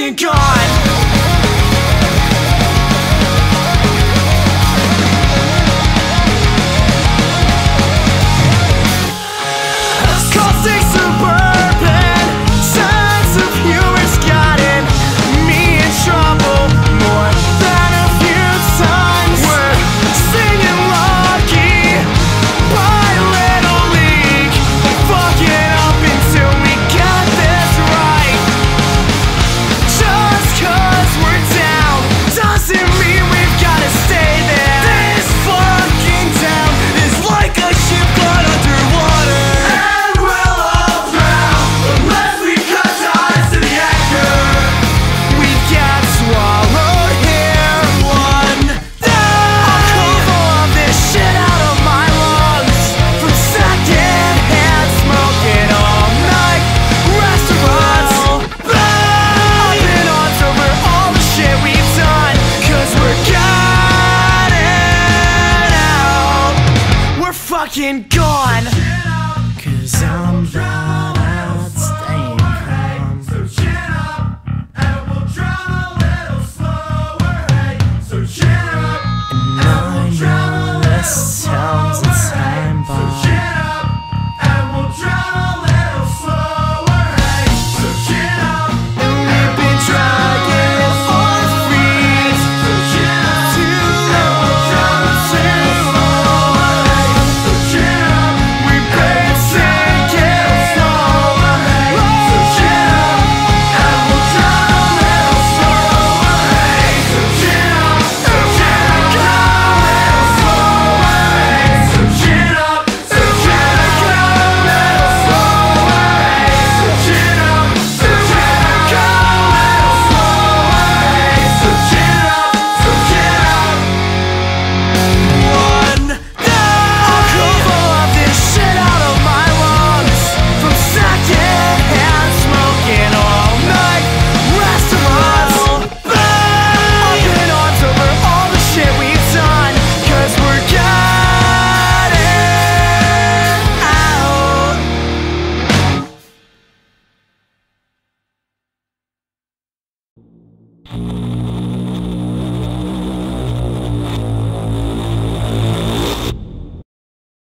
fucking gone. Caustic suburban sense of humor's gotten me in trouble more than a few times. We're singing Lucky by Little League, fucking up until we got this right. Just cause we're down doesn't mean we've gotta stay there. This fucking town is like a ship caught underwater. Fucking gone.